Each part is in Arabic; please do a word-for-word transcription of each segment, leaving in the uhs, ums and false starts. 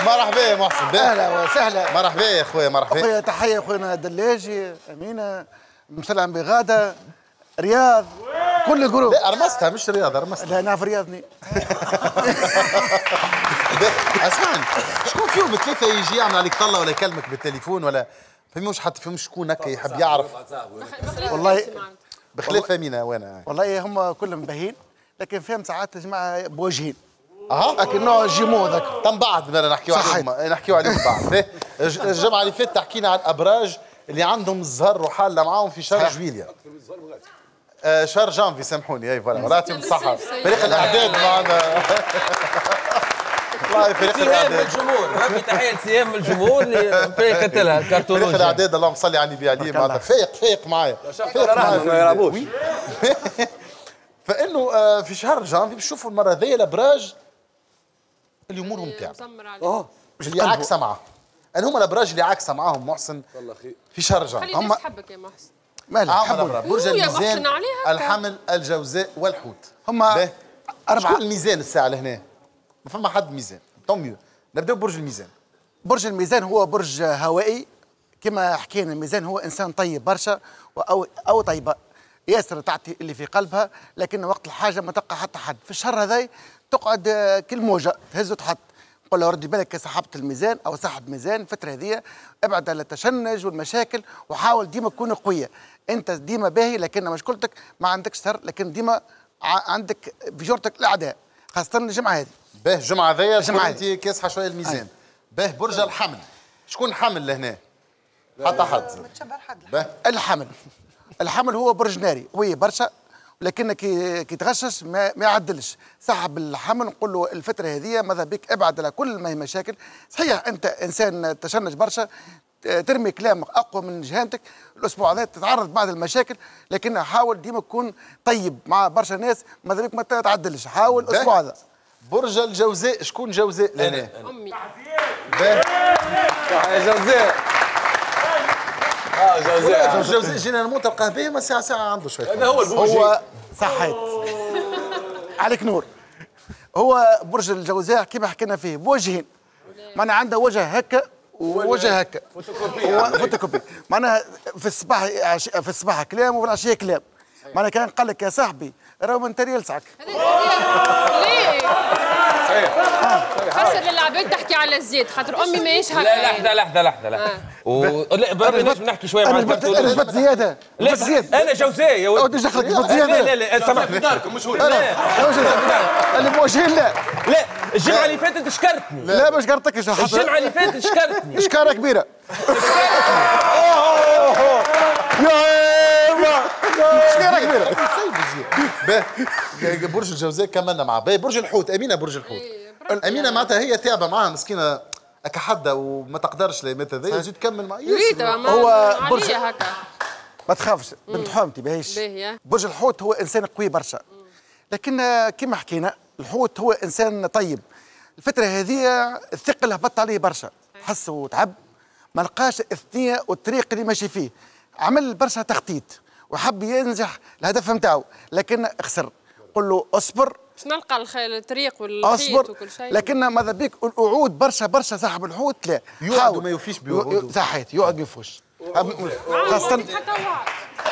مرحبا يا محسن. اهلا وسهلا. مرحبا يا خويا. مرحبا اخويا. تحيه اخوينا دلاجي، امينه، مسلم بغاده، رياض، كل الجروب. لا ارمستها مش رياض، ارمستها. لا نعرف رياضني. اسمعني، شكون فيهم ثلاثه يجي يعمل عليك طله ولا يكلمك بالتليفون ولا فهموش حتى فيهم شكون هكا يحب يعرف؟ والله بخلاف امينه وانا. والله هم كلهم باهين، لكن فهم ساعات يا جماعه بوجهين. اها لكن نوع جيمو ذاك. تم بعد بدنا نحكيو عليهم، نحكيو عليهم بعد. الجمعه اللي فاتت حكينا عن الابراج اللي عندهم الزهر وحالة معاهم في شهر جويليا. آه شهر جانفي سامحوني. اي فوالا يعطيهم الصحة. فريق الإعداد معنا. والله فريق الإعداد. سهام الجمهور، ربي تحية سهام من الجمهور اللي فايقت لها الكرتون. فريق الإعداد اللهم صل على النبي عليه معناتها فايق فايق معايا. فايق معايا ما يلعبوش. فإنه آه في شهر جانفي بنشوفوا المرة ذي الأبراج اللي امورهم تعبانه. اه اللي عاكسه معاهم. اللي هم الابراج اللي عاكسه معاهم محسن في شهر جانفي. هم تحبك يا محسن. مالك حبوا برج الميزان، الحمل، الجوزاء والحوت. هم أربعة. شكون الميزان الساعه لهنا؟ ما فما حد ميزان. طميو نبداو ببرج الميزان. برج الميزان هو برج هوائي كما حكينا. الميزان هو انسان طيب برشا او او طيبه ياسر تعطي اللي في قلبها، لكن وقت الحاجه ما تلقى حتى حد. في الشهر هذا تقعد كل موجه تهز وتحط. قول له ردي بالك يا صاحبة الميزان او صاحب ميزان الفتره هذه، ابعد على التشنج والمشاكل وحاول ديما تكون قويه. انت ديما باهي لكن مشكلتك ما عندكش سر، لكن ديما عندك في جورتك الاعداء، خاصه الجمعه هذه. باه الجمعه هذيا الجمعه انت كاسحه شويه الميزان. باه برج الحمل، شكون حمل لهنا؟ حتى حد. باه الحمل. الحمل هو برج ناري قوي برشا، ولكن كي كي تغشش ما, ما يعدلش. صاحب الحمل نقول له الفتره هذه ماذا بك ابعد على كل ما هي مشاكل. صحيح انت انسان تشنج برشا، ترمي كلامك اقوى من جهانتك، الاسبوع هذا تتعرض بعض المشاكل، لكن حاول ديما تكون طيب مع برشا ناس، ماذا بك ما تعدلش. حاول الاسبوع هذا. برج الجوزاء، شكون جوزاء لهنا؟ امي. يا جوزاء. اه جوزاء. الجوزاء جينا نموت تلقاه باهي ما ساعه ساعه عنده شويه. هذا هو البوجي. هو صحيت عليك نور. هو برج الجوزاء كما حكينا فيه بوجهين، معناها عنده وجه هكا ووجه هكا. فوتوكوبي. معناها في الصباح في الصباح كلام وفي العشيه كلام. معناها كان قال لك يا صاحبي راهو من تري يلسعك. ليه؟ صحيح. خسر للعباد تحكي على الزيت خاطر امي ماهيش هكا. لا لحظه لحظه لحظه لحظه. لا بربي نجم نحكي شويه مع الكرتون. انا جبت زياده. لا زياده. انا جوزاء يا ولد. ودي دخلك جبت زياده. لا لا لا سامحني. داركم مش هو. لا اللي بوجهين لا. لا الجمعه اللي فاتت شكرتني. لا ما شكرتكش. الجمعه اللي فاتت شكرتني. شكاره كبيره. شكاره كبيره. باه برج الجوزاء كملنا معاه. باه برج الحوت، امينه برج الحوت. امينه معناتها هي تعبه معاها مسكينه هكا حده وما تقدرش ليمات هذايا وزيد تكمل معاه. هو برج هكا. ما تخافش بنت حومتي باهيش. برج الحوت هو انسان قوي برشا، لكن كما حكينا الحوت هو انسان طيب. الفتره هذه الثقل هبط عليه برشا، حس وتعب ما لقاش الثنيه والطريق اللي ماشي فيه. عمل برشا تخطيط وحب ينجح الهدف نتاعو لكن خسر. قل له اصبر. باش نلقى الطريق والخيط وكل شيء. لكن ماذا بيك الوعود برشا برشا. صاحب الحوت لا يوعد وما يوفيش بوعوده. صحيت يوعد ما يوفوش. خاصة حتى وعد.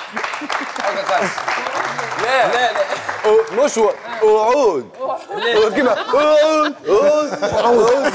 لا لا لا مش وعود. كيما وعود وعود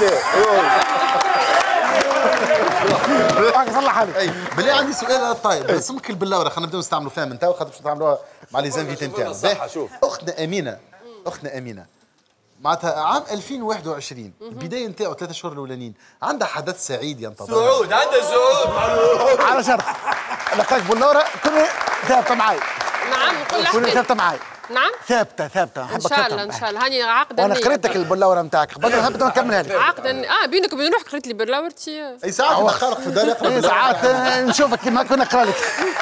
وعود. صلح عليك. اي بالله عندي سؤال طيب سمك البلاوره خلينا نبداو نستعملوا فيها من توا خاطر باش نتعاملوها مع لي زانفيتي نتاعنا. اختنا امينه اختنا امينه معناتها عام ألفين وواحد وعشرين البدايه نتاعو ثلاثة شهور الاولانيين عندها حدث سعيد ينتظر. سعود عندها سعود على شرط لقاك بلاوره كوني ثابته معاي. نعم نقول لك كوني ثابته معاي. نعم ثابته ثابته ان شاء الله ان شاء الله. هاني عقده وانا قريت لك البلاوره نتاعك قبل حبيت نكملها لك. عقده اه بينك وبين روحك قريت لي بلاورتي. اي ساعات نخرق في الدار يقرا ساعات نشوفك كيما كنا نقرا لك.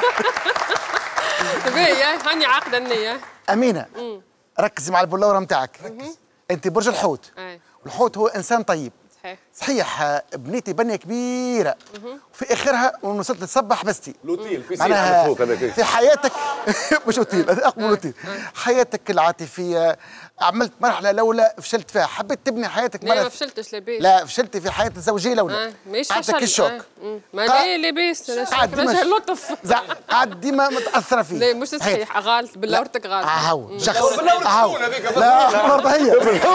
باهي هاني عقده النيه. امينه ركزي مع البلاوره نتاعك. انت برج الحوت. والحوت هو انسان طيب. صحيح بنيتي بنيه كبيره وفي اخرها وصلت للصبه حبستي. لوتيل معناها في حياتك مش اوتيل اقوى لوتيل. حياتك العاطفيه عملت مرحله الاولى فشلت فيها، حبيت تبني حياتك لا مرة ما فشلتش لاباس. لا فشلتي في حياه الزوجيه الاولى. اه مش عندك فشل. الشوك. آه. ما لا لاباس قاعد ديما لطف. قاعد ديما متاثره فيه. لا مش صحيح، غلط بالورتك غلط. هاو شخص هاو لا برضه هي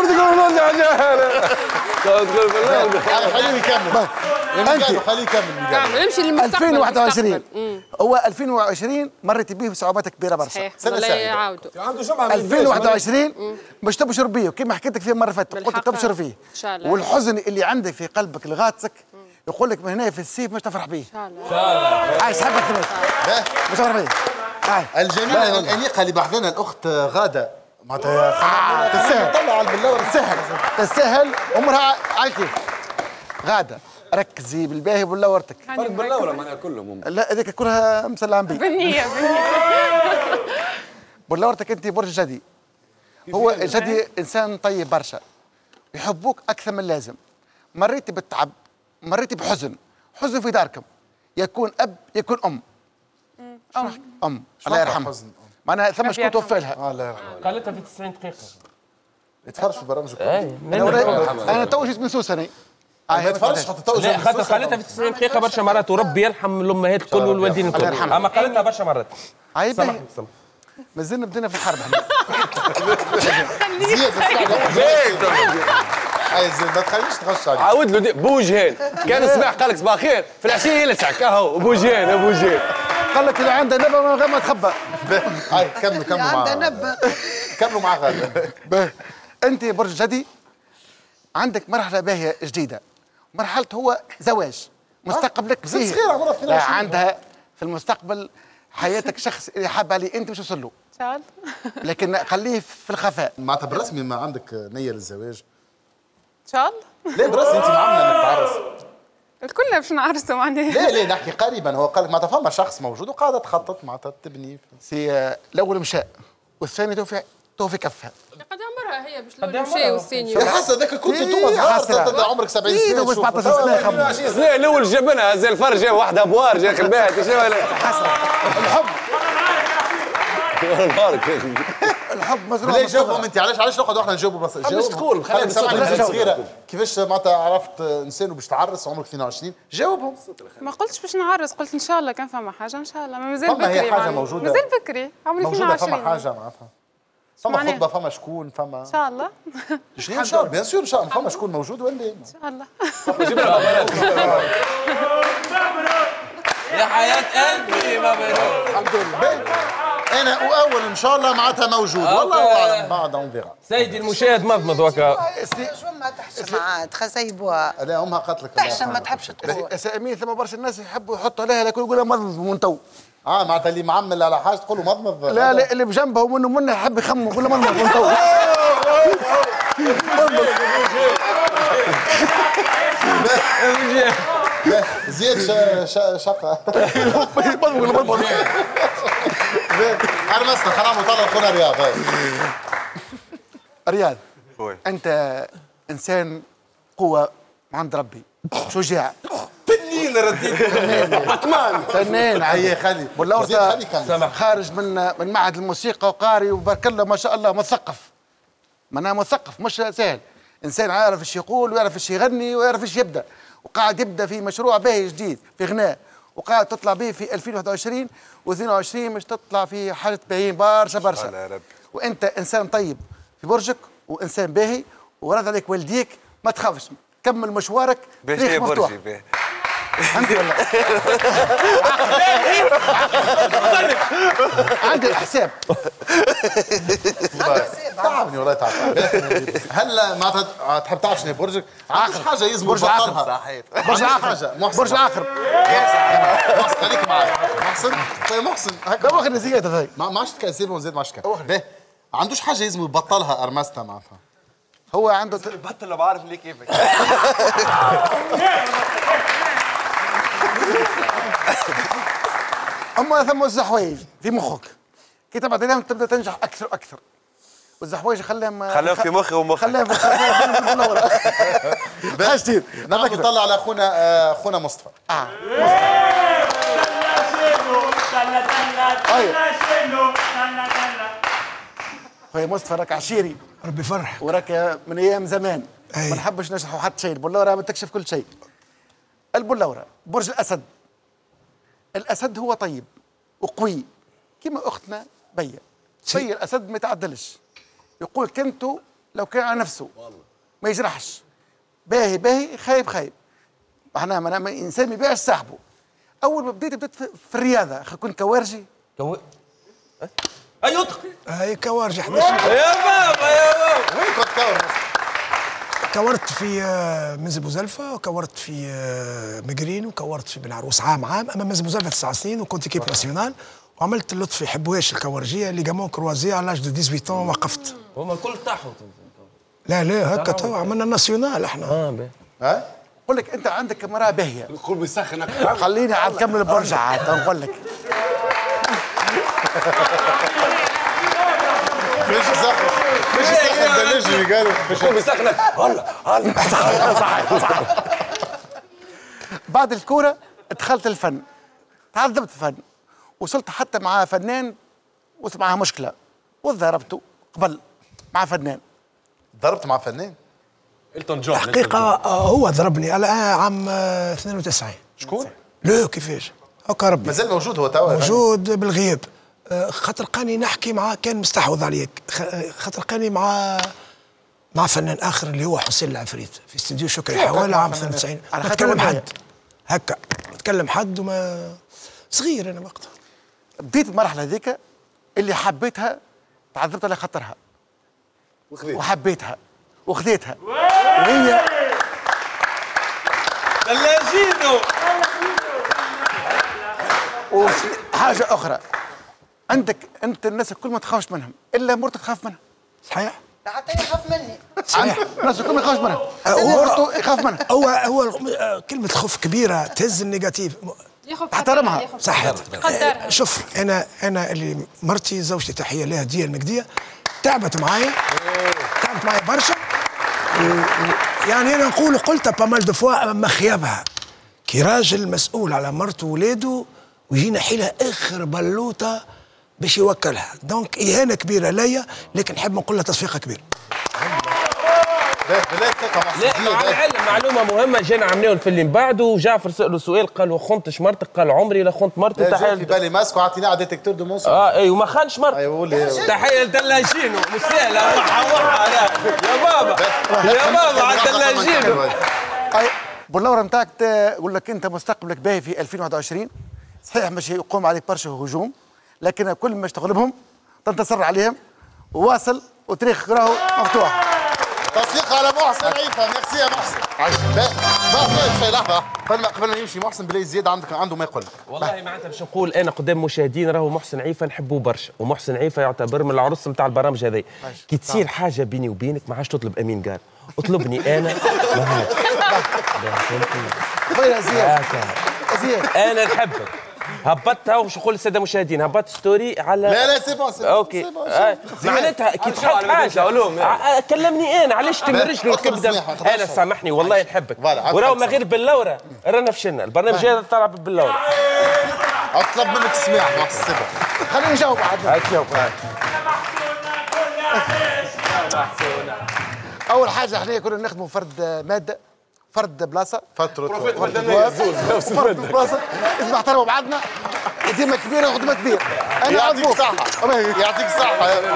خليه يكمل خليه يكمل كمل نمشي للمستقبل. ألفين وواحد وعشرين هو ألفين وعشرين مريتي به بصعوبات كبيره برشا. صحيح سنة لا سعيدة. يعاودوا. عنده جمعه ألفين وواحد وعشرين باش تبشر بيه كما حكيت لك فيه المره اللي فاتت، قلت لك بالحق. تبشر فيه. إن شاء الله. والحزن اللي عندك في قلبك الغاطسك يقول لك من هنا في السيف مش تفرح به. ان شاء الله. عايش حبك ثبات مش تفرح به. الجميلة الأنيقة اللي بعدنا الأخت غادة معناتها تستاهل طلع على البلاور تستاهل تستاهل عمرها على كيف. غاده ركزي بالباهي وبلورتك. فرق بالله معناها كلهم. لا هذيك كلها مسلعين بيه. بالنية بالنية. بلورتك انت برج جدي. هو جدي انسان طيب برشا، يحبوك اكثر من اللازم. مريتي بالتعب، مريتي بحزن، حزن في داركم، يكون اب يكون ام. ام ام الله يرحمها. معناها ثم شكون توفى لها. الله يرحمه. قالتها في تسعين دقيقة. يتفرج في البرامج انا انا تو جيت من سوس انا. ما يتفرجش حتى تو لا خاطر قالتها في تسعين دقيقة برشا مرات، وربي يرحم الأمهات الكل والوالدين الكل، يرحمها. أما قالتها برشا مرات. عيب سامحني سامحني. مازلنا بدينا في الحرب احنا. زياد اي زياد ما تخليش تخش عليه. عاود له دي- بوجهين كان الصباح قال لك صباح خير في العشيه يلسعك اهو بوجهين بوجهين. قال لك اللي عنده نبأ من غير ما تخبى. هاي كملوا كملوا عنده معاه نبأ. كملوا معاه غادة. باهي. انت برج جدي عندك مرحله باهيه جديده، مرحله هو زواج مستقبلك بنت فيه. صغيرة عمرها اثنين وعشرين. لا عندها في المستقبل حياتك شخص اللي حاب عليه انت مش توصل له، ان شاء الله. لكن خليه في الخفاء. معناتها بالرسمي ما عندك نية للزواج؟ ان شاء الله. ليه بالرسمي انت معاملة انك تعرس؟ الكل باش نعرسوا معناها. ليه ليه نحكي قريبا، هو قال لك معناتها فما شخص موجود وقاعدة تخطط معناتها تبني. سي آه، الاول مشى والثاني تو في تو في كفها. قد عمرها هي باش الاول مشي والثاني يا حسن ذاك كنت إيه انتم صغار حسرة. تبدا عمرك سبعين إيه سنة بس شوف. سبعطاش سنة خمس. عشرين سنه الاول جابنها زي الفرج جاب واحده ابوار جا خبات شنو حسرة. الحب الفرق الحب مزروع ليه من الصغر. جاوبهم انت علاش علاش نقعد احنا نجاوبوا بس مش تقول، خليها خليك سامعني بالصوت. بنت لا، صغيره كيفاش معناتها عرفت انسان وباش تعرس عمرك اثنين وعشرين جاوبهم. ما قلتش باش نعرس، قلت ان شاء الله كان فما حاجه ان شاء الله، ما مازال فما هي بكري. حاجة معناها. موجودة؟ مازال بكري، عمري موجوده اثنين وعشرين. فما حاجه معناتها فما معناها؟ خطبه فما شكون فما ان شاء الله. شنو ان شاء الله بيان سور ان شاء الله فما شكون موجود ولا ان شاء الله. يا حياة قلبي مبروك. الحمد لله. انا واول ان شاء الله معناتها موجود والله اعلم بعد اون فيغا. سيدي المشاهد مضمض وكا. شو ما تحشم عاد خسيبوها لا امها قالت لك تحشم ما تحبش تقول. يا سامين ثم برشا الناس يحبوا يحطوا عليها لكن يقولوا مضمض من تو. اه معناتها اللي معمل على حاجه تقول له مضمض. لا لا اللي بجنبه ومنه منه يحب يخمم يقول له مضمض من تو. زياد شقه. مضمض مضمض. انا مثلا خلينا نطلع خونا رياض. رياض انت انسان قوه عند ربي، شجاع تنين رديت باتمان فنان هي خلي ولا زيد خلي كمل. خارج من من معهد الموسيقى وقاري وبارك الله ما شاء الله مثقف. معناها مثقف مش سهل، انسان عارف ايش يقول ويعرف ايش يغني ويعرف ايش يبدا، وقاعد يبدا في مشروع باهي جديد في غناء، وقاعد تطلع به في ألفين وواحد وعشرين واثنين وعشرين مش تطلع في حاله باهيين برشا برشا. يا رب. وانت انسان طيب في برجك وانسان باهي ورد عليك والديك، ما تخافش كمل مشوارك باش تاريخ يا مفتوح. برجي باهي. عندي ولا عندي الحساب. تعبني والله تعبني. هلا معناتها تحب تعرف شنو برجك؟ عندك حاجه يلزم برج تبطلها. صحيح. برج عندك العقرب. حاجة. محسن. برج العقرب. محسن خليك معايا. محسن طيب محسن هكا ده واخد زياده هاي. ما ما عادش تكذبهم زيد ما عادش باهي عندوش حاجه يلزم يبطلها ارمستا معناتها. هو عنده ت... بطل لو بعرف ليه كيفك. اما ثم الزحوايج في مخك كي تبعد عليهم تبدا تنجح اكثر واكثر، والزحوايج خليهم خليهم في مخي ومخك. خليهم في حاجتين. نعم نطلع على اخونا آه، اخونا مصطفى. اه خويا مصطفى راك عشيري ربي يفرح. وراك من ايام زمان أي. ما نحبش نشرحوا حتى شيء. البلوره ما تكشف كل شيء. البلوره برج الاسد. الاسد هو طيب وقوي كما اختنا بيا. بيا الاسد ما يتعدلش، يقول كلمته لو كان على نفسه ما يجرحش. باهي باهي خايب خايب. معناها معناها انسان ما يبيعش صاحبه. اول ما بديت بديت في الرياضه كنت كوارجي. كو... اي يطق هاي كوارجي حداش. يا بابا يا بابا وين كنت كور؟ كورت في منزل بوزلفه، وكورت في مقرين، وكورت في بن عروس عام عام. اما منزل بوزلفه تسع سنين وكنت كيب ناسيونال، وعملت اللطفي حبواش الكورجيه اللي جامون كروازيه على لاج دو ثمانية عشر وقفت. هما الكل طاحوا. لا لا هكا تو عملنا ناسيونال احنا. اه باهي. ها؟ نقول لك انت عندك امراه باهيه. الكل بيسخن اكثر. خليني عاد نكمل البرج عاد نقول لك. مش يسخن مش يسخن ده نجري قالوا الكل بيسخن هلا هلا. بعد الكوره دخلت الفن، تعذبت الفن، وصلت حتى مع فنان وصل معاه مشكله وضربته قبل مع فنان. ضربت مع فنان؟ إلتون جون. حقيقه هو ضربني على عام اثنين وتسعين. شكون؟ لا كيفاش؟ هكا ربي. مازال موجود هو توا؟ موجود بالغياب. خاطر قاني نحكي معاه كان مستحوذ عليك، خاطر قاني مع مع فنان اخر اللي هو حسين العفريت في استديو شكري حوالي عام اثنين وتسعين. ما تكلم حد هكا، تكلم حد وما صغير انا وقتها. بديت المرحله هذيك اللي حبيتها تعذبت على خاطرها وحبيتها وخذيتها وهي دلاجينو. وحاجه اخرى، عندك انت الناس الكل ما تخافش منهم الا مرتك تخاف منها. صحيح؟ حتى يخاف مني. صحيح. الناس الكل ما يخافش منها مرته يخاف منها. هو هو كلمه خوف كبيره تهز النيجاتيف. تحترمها. صحيح. شوف انا انا اللي مرتي زوجتي تحيه لها ديا المجديه تعبت معايا تعبت معايا برشا، يعني انا نقول قلتها بامال دو فوا امام خيابها كي راجل مسؤول على مرته وولاده ويجينا حيلها اخر بلوطه باش يوكلها، دونك اهانه كبيره ليا، لكن نحب نقول لها تصفيقه كبيره. لا مع العلم معلومه مهمه جينا عملناها الفيلم بعده، جعفر سأله سؤال قال وخنتش مرتك؟ قال عمري لا خنت مرتي. تحيه في بالي ماسكو عطيناه على ديتكتور دو مونسون. اه اي وما خانش مرتي. ايوه تحيه لدلاجينو مش سهله. وحا وحا يا بابا يا بابا على دلاجينو. باللورة نتاعك تقول لك انت مستقبلك باهي في ألفين وواحد وعشرين، صحيح مش يقوم عليك برشا هجوم، لكن كل ما تغلبهم تنتصر عليهم وواصل وتاريخ راهو مفتوح. تصفيق على محسن عيفا. ميرسي يا محسن. باهي شوي لحظه قبل ما قبل ما يمشي محسن بلاي زياد عندك عنده ما يقول لك. والله معناتها باش نقول انا قدام مشاهدين راهو محسن عيفا نحبوه برشا، ومحسن عيفا يعتبر من العرس نتاع البرامج هذي. كي تصير حاجه بيني وبينك ما عادش تطلب امين قال، اطلبني انا. خويا زياد زياد انا نحبك. هبطتها وش نقول للساده المشاهدين، هبطت ستوري على لا لا سي بون سي بون. اوكي آه. معناتها كي تحط حاجه آه. كلمني انا علاش تمرج له الكبده. انا سامحني والله نحبك، وراو ما غير باللوره رانا فشلنا البرنامج هذا طلع باللوره. اطلب منك السماح محسن. خليني نجاوب عاد. اول حاجه احنا كنا نخدموا فرد ماده فرد بلاصه فرد تروتوار فرد بلاصه اسمع احترموا بعضنا. خدمه كبيره وخدمه كبيره. انا يعطيك صحه يعطيك صحه.